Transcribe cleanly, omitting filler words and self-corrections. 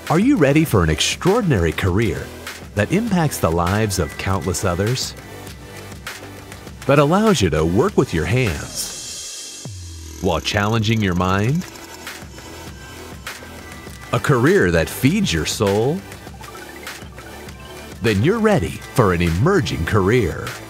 Are you ready for an extraordinary career that impacts the lives of countless others, but allows you to work with your hands while challenging your mind? A career that feeds your soul? Then you're ready for an emerging career.